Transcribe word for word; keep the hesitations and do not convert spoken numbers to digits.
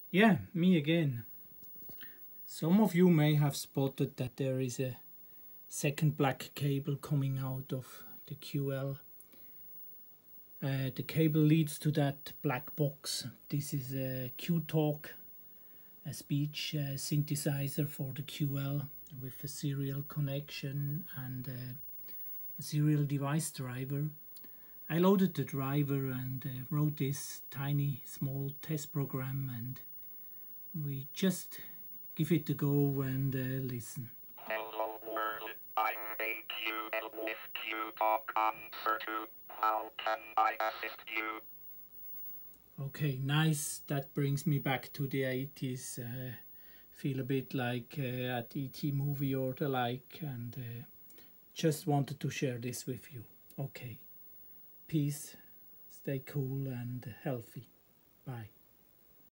Yeah, me again. Some of you may have spotted that there is a second black cable coming out of the Q L. Uh, the cable leads to that black box. This is a Q talk, a speech uh, synthesizer for the Q L with a serial connection and uh, a serial device driver. I loaded the driver and uh, wrote this tiny small test program, and we just give it a go and uh, listen. Hello world, I'm a Q L with Q talk answer to how can I assist you? Okay, nice. That brings me back to the eighties. Uh, feel a bit like uh, at E T movie or the like, and uh, just wanted to share this with you. Okay, peace, stay cool and healthy. Bye.